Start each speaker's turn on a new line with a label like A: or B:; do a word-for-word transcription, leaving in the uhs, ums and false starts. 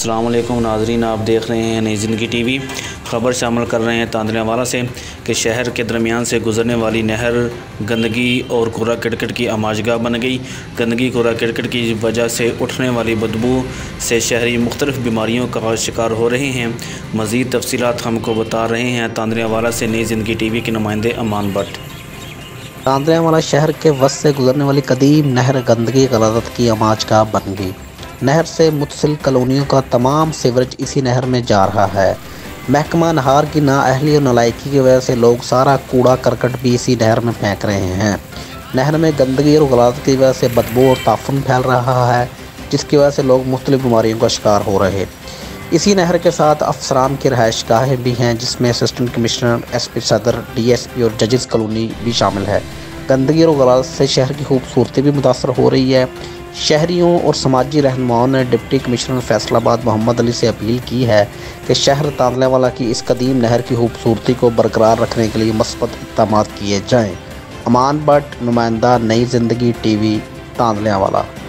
A: अस्सलाम वालेकुम नाज़रीन, आप देख रहे हैं नई ज़िंदगी टीवी। ख़बर शामिल कर रहे हैं तांदलियावाला से कि शहर के दरमियान से गुजरने वाली नहर गंदगी और कूड़ा करकट की आमाजगाह बन गई। गंदगी कूड़ा करकट की वजह से उठने वाली बदबू से शहरी मुख्तलिफ़ बीमारियों का शिकार हो रहे हैं। मज़ीद तफसीलात हमको बता रहे हैं तांदलियावाला से नई ज़िंदगी टीवी के नुमाइंदे अमान भट्ट।
B: तांदलियावाला शहर के वस्त से गुजरने वाली कदीम नहर गंदगी गलाजत की आमाजगाह बन गई। नहर से मुतसिल कॉलोनियों का तमाम सीवरेज इसी नहर में जा रहा है। महकमा नहार की नाअहली और नालायकी की वजह से लोग सारा कूड़ा करकट भी इसी नहर में फेंक रहे हैं। नहर में गंदगी और गलाजत की वजह से बदबू और ताफुन फैल रहा है, जिसकी वजह से लोग मुख्तलिफ बीमारियों का शिकार हो रहे हैं। इसी नहर के साथ अफसरान की रहायश गाहें भी हैं, जिसमें असिस्टेंट कमिश्नर, एस पी सदर, डी एस पी और जजेस कॉलोनी भी शामिल है। गंदगी और गलाजत से शहर की खूबसूरती भी मुतासर हो रही है। शहरियों और समाजी रहनुमाओं ने डिप्टी कमिश्नर फैसलाबाद मोहम्मद अली से अपील की है कि शहर तांदलियावाला की इस कदीम नहर की खूबसूरती को बरकरार रखने के लिए मस्बत इक़दामात किए जाएँ। अमान भट्ट, नुमाइंदा, नई ज़िंदगी टीवी, तांदलियावाला।